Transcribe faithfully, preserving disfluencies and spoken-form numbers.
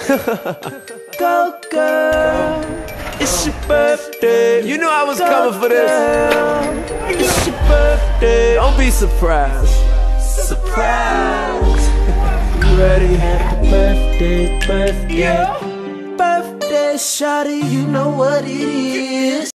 Go girl, it's your birthday. You knew I was Go coming for this. girl, it's your birthday. Don't be surprised. Surprise. You ready? Happy birthday, birthday, birthday, shawty, you know what it is.